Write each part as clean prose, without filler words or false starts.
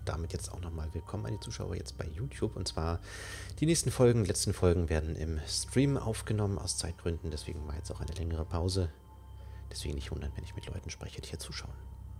damit jetzt auch nochmal willkommen an die Zuschauer jetzt bei YouTube. Und zwar die letzten Folgen werden im Stream aufgenommen aus Zeitgründen. Deswegen war jetzt auch eine längere Pause. Deswegen nicht wundern, wenn ich mit Leuten spreche, die hier zuschauen.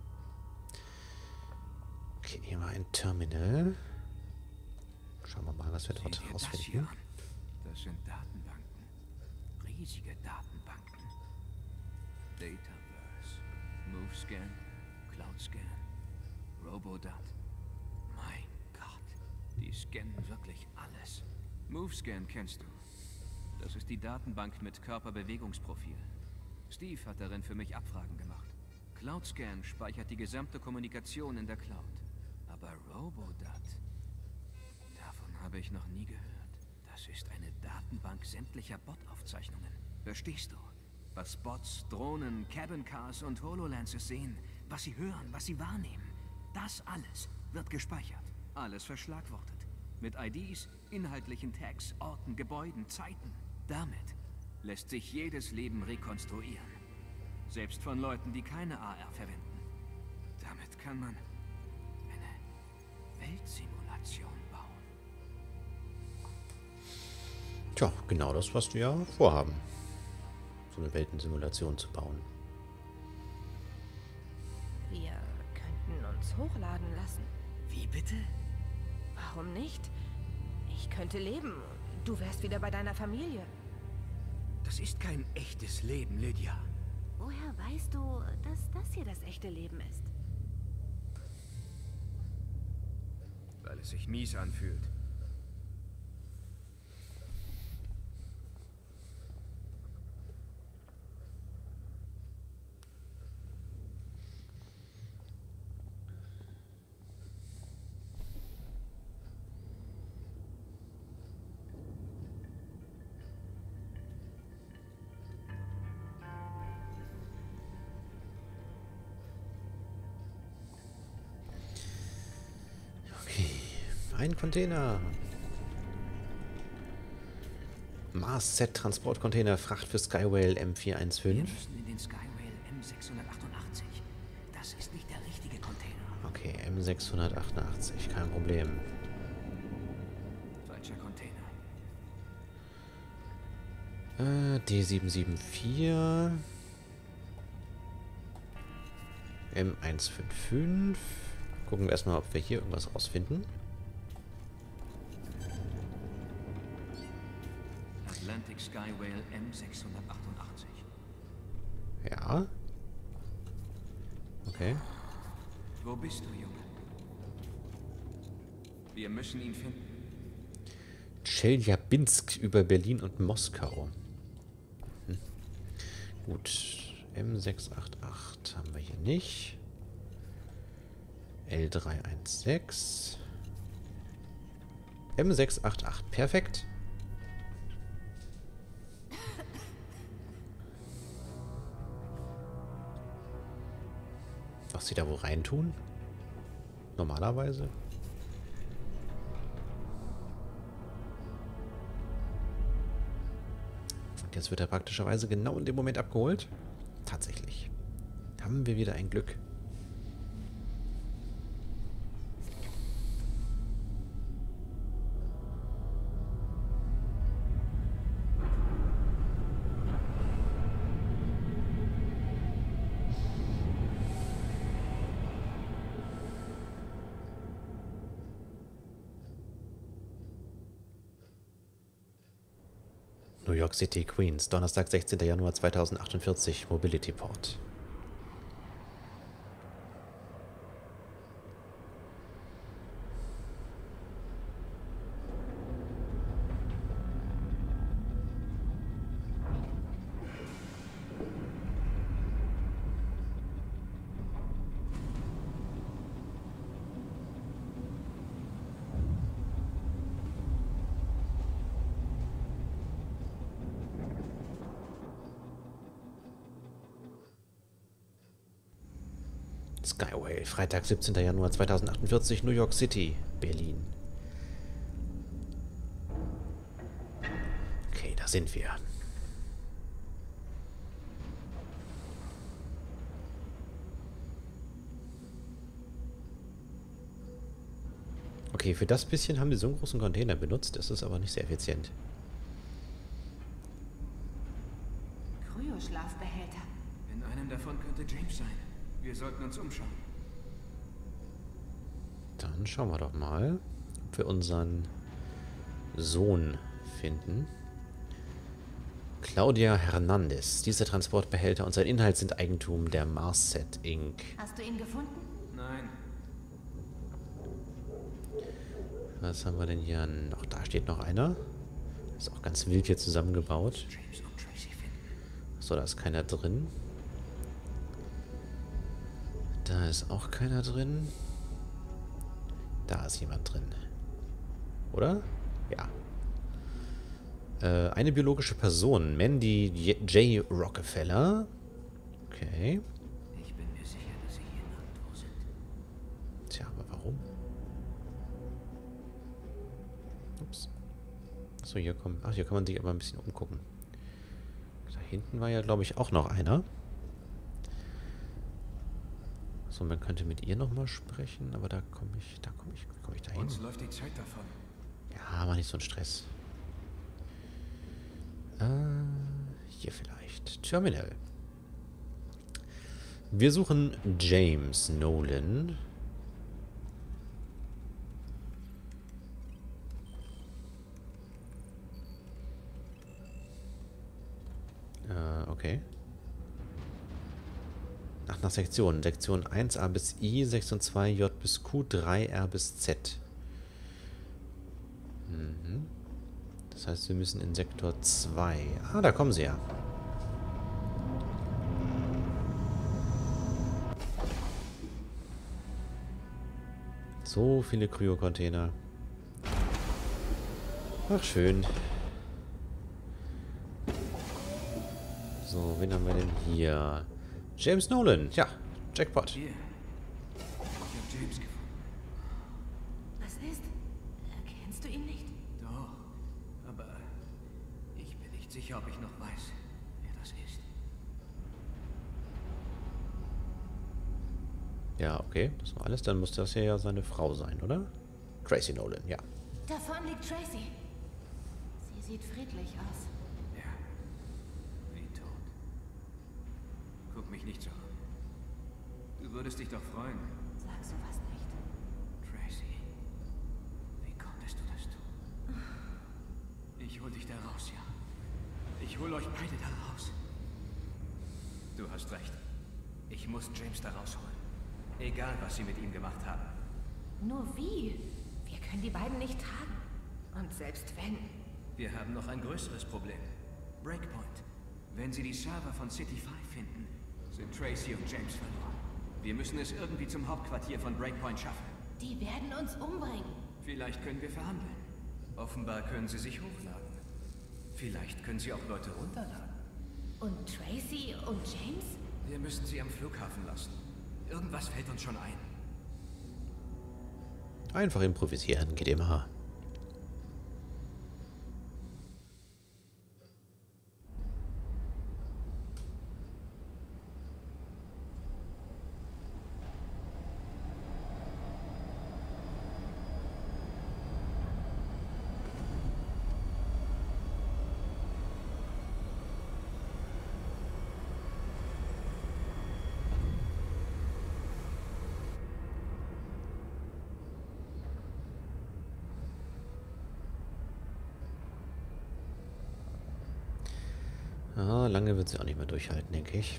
Okay, hier war ein Terminal. Schauen wir mal, was wir dort rausfinden. Das sind Datenbanken. Riesige Datenbanken. Dataverse, MoveScan, CloudScan, Robodat. Mein Gott, die scannen wirklich alles. MoveScan kennst du. Das ist die Datenbank mit Körperbewegungsprofil. Steve hat darin für mich Abfragen gemacht. CloudScan speichert die gesamte Kommunikation in der Cloud. Aber Robodat, davon habe ich noch nie gehört. Das ist eine Datenbank sämtlicher Bot-Aufzeichnungen. Verstehst du? Was Bots, Drohnen, Cabin Cars und HoloLenses sehen, was sie hören, was sie wahrnehmen. Das alles wird gespeichert. Alles verschlagwortet. Mit IDs, inhaltlichen Tags, Orten, Gebäuden, Zeiten. Damit lässt sich jedes Leben rekonstruieren. Selbst von Leuten, die keine AR verwenden. Damit kann man eine Weltsimulation bauen. Tja, genau das, was wir ja vorhaben. So eine Weltensimulation zu bauen. Wir könnten uns hochladen lassen. Wie bitte? Warum nicht? Ich könnte leben. Du wärst wieder bei deiner Familie. Das ist kein echtes Leben, Lydia. Woher weißt du, dass das hier das echte Leben ist? Weil es sich mies anfühlt. Ein Container. Mars Z Transportcontainer, Fracht für Skywhale M415. Wir müssen in den Skywhale M688. Das ist nicht der richtige Container. Okay, M688, kein Problem. Falscher Container. D774. M155. Gucken wir erstmal, ob wir hier irgendwas rausfinden. Atlantic Skywhale M688. Ja. Okay. Wo bist du, Junge? Wir müssen ihn finden. Tscheljabinsk über Berlin und Moskau. Gut. M688 haben wir hier nicht. L316. M688. Perfekt. Was sie da wo reintun? Normalerweise. Und jetzt wird er praktischerweise genau in dem Moment abgeholt. Tatsächlich. Haben wir wieder ein Glück. New York City, Queens, Donnerstag, 16. Januar 2048, Mobility Port. Skyway, Freitag, 17. Januar 2048, New York City, Berlin. Okay, da sind wir. Okay, für das bisschen haben die so einen großen Container benutzt. Das ist aber nicht sehr effizient. Kryoschlafbehälter. In einem davon könnte James sein. Wir sollten uns umschauen. Dann schauen wir doch mal, ob wir unseren Sohn finden. Claudia Hernandez. Dieser Transportbehälter und sein Inhalt sind Eigentum der Marset Inc. Hast du ihn gefunden? Nein. Was haben wir denn hier noch? Da steht noch einer. Ist auch ganz wild hier zusammengebaut. James und Tracy finden. So, da ist keiner drin. Da ist auch keiner drin. Da ist jemand drin. Oder? Ja. Eine biologische Person. Mandy J. Rockefeller. Okay. Ich bin mir sicher, dass sie hier nirgendwo sind. Tja, aber warum? Ups. Achso, hier kommen. Ach, hier kann man sich aber ein bisschen umgucken. Da hinten war ja, glaube ich, auch noch einer. So, man könnte mit ihr nochmal sprechen, aber da komme ich dahin. Uns läuft die Zeit davon. Ja, mach nicht so einen Stress. Hier vielleicht. Terminal. Wir suchen James Nolan. Okay. Ach, nach Sektionen. Sektion 1a bis I, Sektion 2 J bis Q, 3R bis Z. Mhm. Das heißt, wir müssen in Sektor 2. Ah, da kommen sie ja. So viele Kryo-Container. Ach, schön. So, wen haben wir denn hier? James Nolan. Ja, Jackpot. Hier. Ich habe James gefunden. Was ist? Erkennst du ihn nicht? Doch. Aber ich bin nicht sicher, ob ich noch weiß, wer das ist. Ja, okay. Das war alles. Dann muss das ja seine Frau sein, oder? Tracy Nolan, ja. Da vorne liegt Tracy. Sie sieht friedlich aus. Ja. Wie tot. Guck mich nicht so an. Du würdest dich doch freuen. Sag sowas nicht. Tracy. Wie konntest du das tun? Ich hol dich da raus, ja. Ich hol euch beide da raus. Du hast recht. Ich muss James da rausholen. Egal, was sie mit ihm gemacht haben. Nur wie? Wir können die beiden nicht tragen. Und selbst wenn... Wir haben noch ein größeres Problem. Breakpoint. Wenn sie die Server von City 5 finden, sind Tracy und James verloren. Wir müssen es irgendwie zum Hauptquartier von Breakpoint schaffen. Die werden uns umbringen. Vielleicht können wir verhandeln. Offenbar können sie sich hochladen. Vielleicht können sie auch Leute runterladen. Und Tracy und James? Wir müssen sie am Flughafen lassen. Irgendwas fällt uns schon ein. Einfach improvisieren, geht immer. Ah, lange wird sie auch nicht mehr durchhalten, denke ich.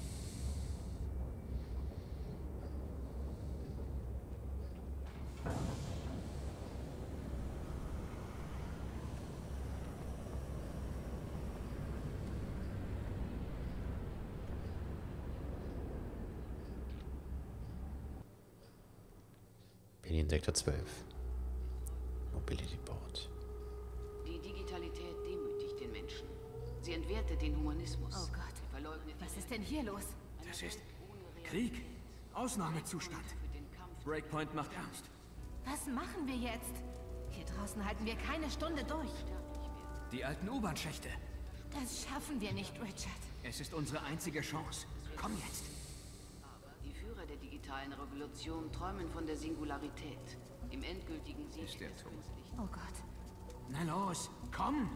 Bin in Sektor 12. Mobility Board. Die Digitalität demütigt den Menschen. Sie entwertet den Humanismus. Oh Gott. Sie verleugnet Was ist denn hier los? Das ist Krieg. Ausnahmezustand. Breakpoint macht ernst. Was machen wir jetzt? Hier draußen halten wir keine Stunde durch. Die alten U-Bahn-Schächte. Das schaffen wir nicht, Richard. Es ist unsere einzige Chance. Komm jetzt. Die Führer der digitalen digitalen Revolution träumen von der Singularität. Im endgültigen Sieg Ist der des tot? künstlichen. Oh Gott. Na los, komm!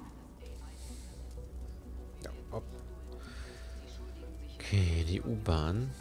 Ja, hopp. Okay, die U-Bahn.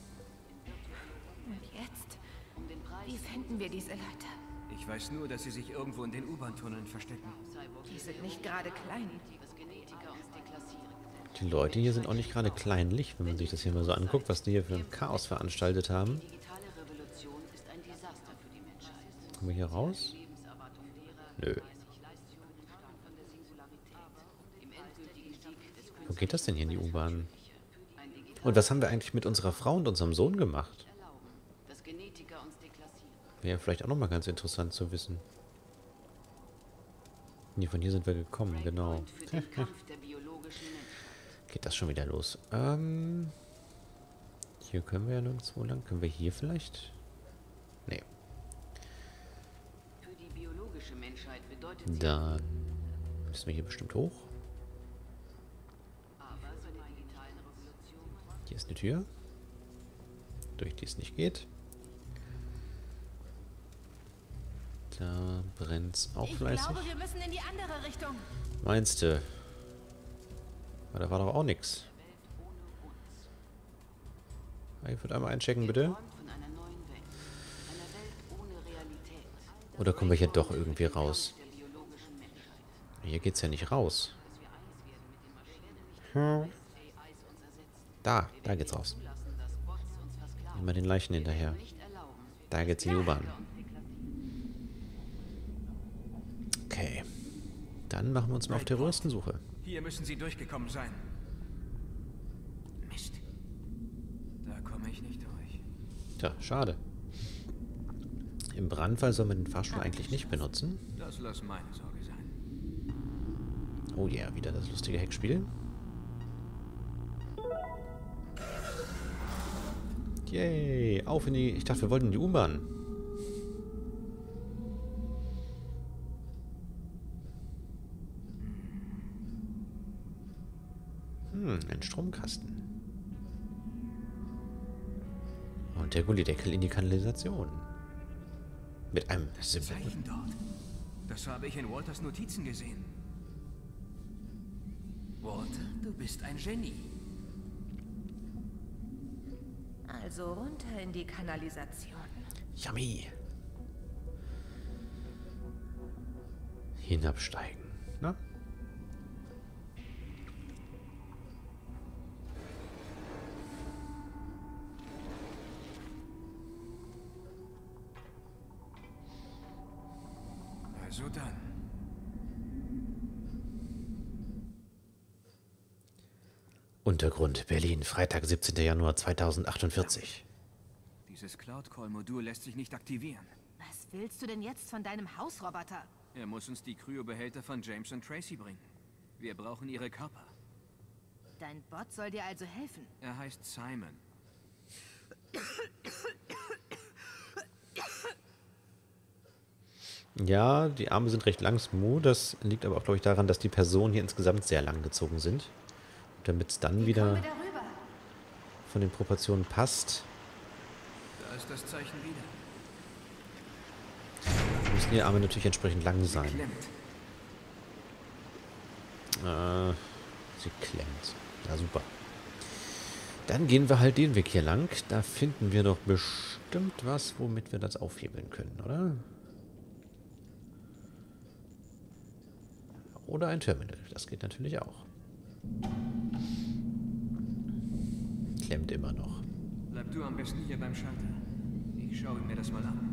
Und jetzt? Um den Preis Wie finden wir diese Leute? Ich weiß nur, dass sie sich irgendwo in den U-Bahn-Tunneln verstecken. Die sind nicht gerade klein. das Genetiker uns deklassieren. Die Leute hier sind auch nicht gerade kleinlich, wenn man sich das hier mal so anguckt, was die hier für ein Chaos veranstaltet haben. Die digitale Revolution ist ein Desaster für die Menschheit. Kommen wir hier raus? Lebenserwartung derer, Nö. die Leistungen stammen von der Singularität. Im endgültigen Sieg des Wo geht das denn hier in die U-Bahn? ein Digital Und was haben wir eigentlich mit unserer Frau und unserem Sohn gemacht? erlauben, dass Genetiker uns deklassieren. Wäre vielleicht auch nochmal ganz interessant zu wissen. Nee, von hier sind wir gekommen, genau. Für den Kampf der biologischen Menschheit. Geht das schon wieder los? Hier können wir ja nirgendwo lang. Können wir hier vielleicht? Nee. Für die biologische Menschheit bedeutet Dann müssen wir hier bestimmt hoch. aber bei der digitalen Revolution Hier ist eine Tür, durch die es nicht geht. Da brennt's auch Ich fleißig. glaube, wir müssen in die andere Richtung. Meinst du? Aber da war doch auch nichts. Ich würde einmal einchecken, bitte. träumt von einer neuen Welt. Einer Welt ohne Realität. Oder kommen wir hier doch irgendwie raus? Der biologischen Menschheit. Hier geht's ja nicht raus. Dass wir eins werden mit den Maschinen. AIs uns ersetzen. Da geht's raus. Lassen, dass Bots uns versklaven. Immer den Leichen hinterher. Nicht erlauben. Da geht's in die U-Bahn. Uns deklassieren. Okay. Dann machen wir uns mal auf Terroristensuche. Hier müssen sie durchgekommen sein. Mist. Da komme ich nicht durch. Tja, schade. Im Brandfall soll man den Fahrstuhl eigentlich nicht benutzen. Das lass meine Sorge sein. Oh ja, yeah, wieder das lustige Heckspiel. Yay, auf in die... Ich dachte, wir wollten in die U-Bahn. Ein Stromkasten. Und der Gullideckel in die Kanalisation. Mit einem Symbol. Zeichen dort. Das habe ich in Walters Notizen gesehen. Walter, du bist ein Genie. Also runter in die Kanalisation. Yummy. Hinabsteigen. Na? Also dann. Untergrund, Berlin, Freitag, 17. Januar 2048. Dieses Cloud-Call-Modul lässt sich nicht aktivieren. Was willst du denn jetzt von deinem Hausroboter? Er muss uns die Kryobehälter von James und Tracy bringen. Wir brauchen ihre Körper. Dein Bot soll dir also helfen. Er heißt Simon. Ja, die Arme sind recht lang, smooth. Das liegt aber auch, glaube ich, daran, dass die Personen hier insgesamt sehr lang gezogen sind. Damit es dann Kommen wieder wir darüber? von den Proportionen passt, Da ist das Zeichen wieder. müssen die Arme natürlich entsprechend lang sein. Klemmt. Sie klemmt. Ja, super. Dann gehen wir halt den Weg hier lang. Da finden wir doch bestimmt was, womit wir das aufhebeln können, oder? Oder ein Terminal. Das geht natürlich auch. Klemmt immer noch. Bleib du am besten hier beim Schalter. Ich schaue mir das mal an.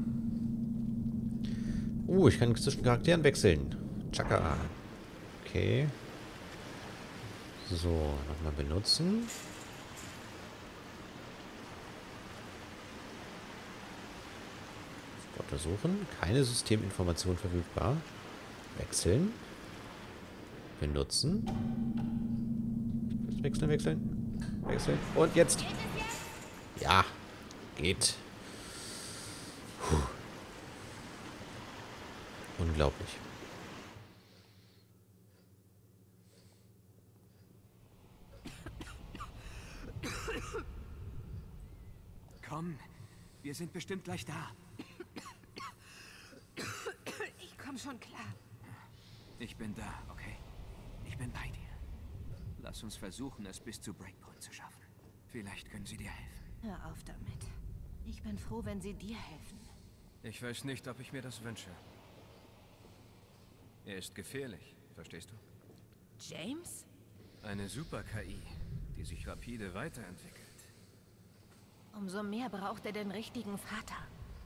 Ich kann zwischen Charakteren wechseln. Chaka. Okay. So, nochmal benutzen. Untersuchen. Keine Systeminformation verfügbar. Wechseln. Benutzen. Wechseln, wechseln. Wechseln. Und jetzt. Ja. Geht. Puh. Unglaublich. Komm, Wir sind bestimmt gleich da. Ich komme schon klar. Ich bin da, okay? Ich bin bei dir. Lass uns versuchen, es bis zu Breakpoint zu schaffen. Vielleicht können sie dir helfen. Hör auf damit. Ich bin froh, wenn sie dir helfen. Ich weiß nicht, ob ich mir das wünsche. Er ist gefährlich, verstehst du? James? Eine Super-KI, die sich rapide weiterentwickelt. Umso mehr braucht er den richtigen Vater.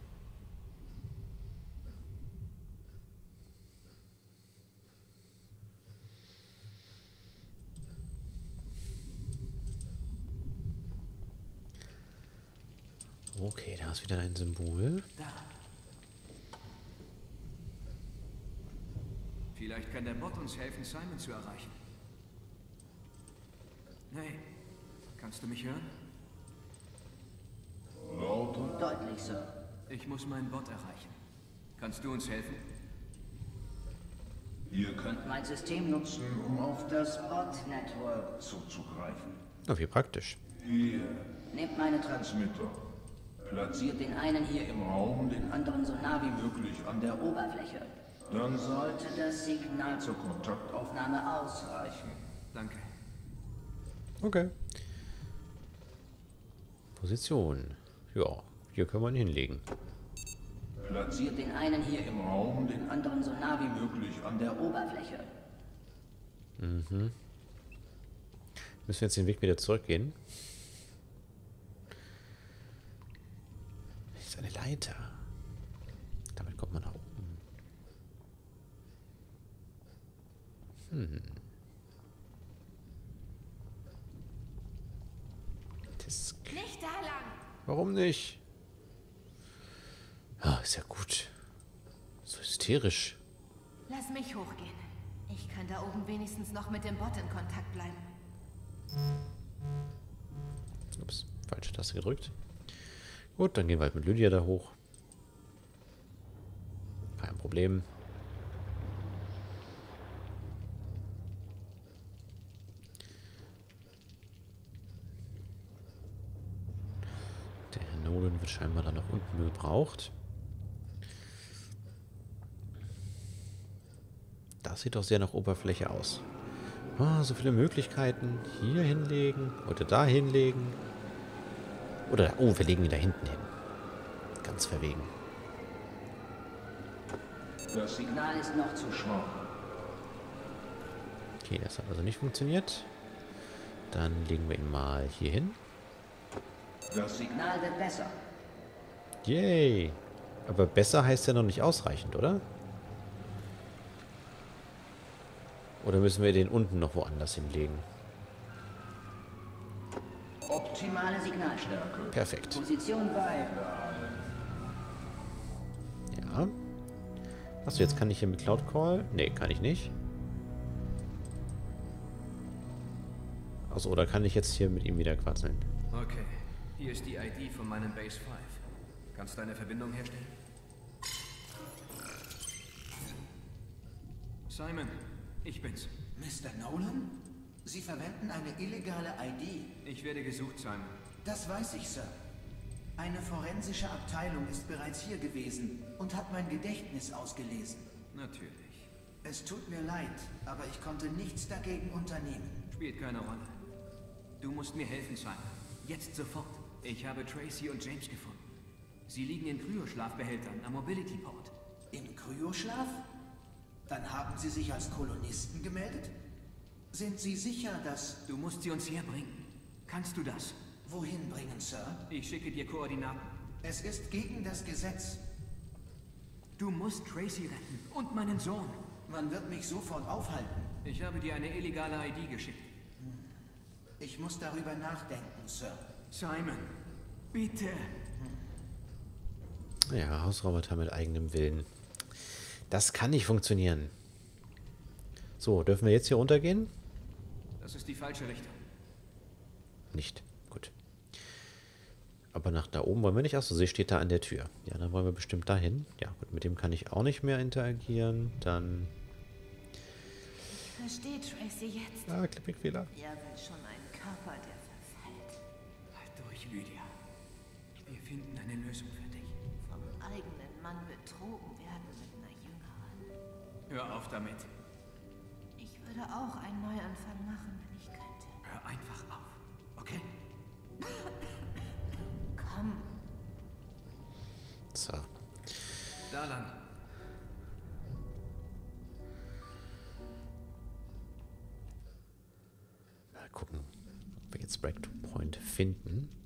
Okay, da ist wieder ein Symbol. Da. Vielleicht kann der Bot uns helfen, Simon zu erreichen. Hey, kannst du mich hören? Laut und deutlich, Sir. Ich muss meinen Bot erreichen. Kannst du uns helfen? Ihr könnt mein System nutzen, um auf das Bot-Network zuzugreifen. Na, wie praktisch. Hier. Nehmt meine Transmitter. Platziert den einen hier im Raum, den anderen so nah wie möglich an der Oberfläche. Dann sollte das Signal zur Kontaktaufnahme ausreichen. Danke. Okay. Position. Ja, hier können wir ihn hinlegen. Platziert den einen hier im Raum, den anderen so nah wie möglich an der Oberfläche. Mhm. Müssen wir jetzt den Weg wieder zurückgehen? Das ist eine Leiter. Damit kommt man nach oben. Nicht da lang! Warum nicht? Ah, ist ja gut. So hysterisch. Lass mich hochgehen. Ich kann da oben wenigstens noch mit dem Bot in Kontakt bleiben. Ups, falsche Taste gedrückt. Gut, dann gehen wir halt mit Lydia da hoch. Kein Problem. Der Herr Nolan wird scheinbar da noch unten gebraucht. Das sieht doch sehr nach Oberfläche aus. Ah, so viele Möglichkeiten. Hier hinlegen oder da hinlegen. Oder, oh, wir legen ihn da hinten hin. Ganz verwegen. Das Signal ist noch zu schwach. Okay, das hat also nicht funktioniert. Dann legen wir ihn mal hier hin. Das Signal wird besser. Yay! Aber besser heißt ja noch nicht ausreichend, oder? Oder müssen wir den unten noch woanders hinlegen? Optimale Signalstärke. Perfekt. Position bei. Ja. Achso, jetzt kann ich hier mit Cloud Call? Nee, kann ich nicht. Achso, oder kann ich jetzt hier mit ihm wieder quatseln? Okay, hier ist die ID von meinem Base 5. Kannst du eine Verbindung herstellen? Simon, ich bin's. Mr. Nolan? Sie verwenden eine illegale ID. Ich werde gesucht, Simon. Das weiß ich, Sir. Eine forensische Abteilung ist bereits hier gewesen und hat mein Gedächtnis ausgelesen. Natürlich. Es tut mir leid, aber ich konnte nichts dagegen unternehmen. Spielt keine Rolle. Du musst mir helfen, Simon. Jetzt sofort. Ich habe Tracy und James gefunden. Sie liegen in Kryoschlafbehältern am Mobility Port. Im Kryoschlaf? Dann haben Sie sich als Kolonisten gemeldet? Sind Sie sicher, dass... Du musst sie uns herbringen. Kannst du das? Wohin bringen, Sir? Ich schicke dir Koordinaten. Es ist gegen das Gesetz. Du musst Tracy retten und meinen Sohn. Man wird mich sofort aufhalten. Ich habe dir eine illegale ID geschickt. Ich muss darüber nachdenken, Sir. Simon, bitte. Ja, Hausroboter mit eigenem Willen. Das kann nicht funktionieren. So, dürfen wir jetzt hier runtergehen? Das ist die falsche Richtung. Nicht. Gut. Aber nach da oben wollen wir nicht. Achso, sie steht da an der Tür. Ja, dann wollen wir bestimmt dahin. Ja, gut, mit dem kann ich auch nicht mehr interagieren. Dann... Ich verstehe Tracy jetzt. Ah, Klippigfehler. Er will schon einen Körper, der verfällt. Halt durch, Lydia. Wir finden eine Lösung für dich. Vom eigenen Mann betrogen werden mit einer Jüngeren. Hör auf damit. Ich würde auch einen Neuanfang machen, wenn ich könnte. Hör einfach auf. Okay? Komm. So. Da lang. Mal gucken, ob wir jetzt Breakpoint finden.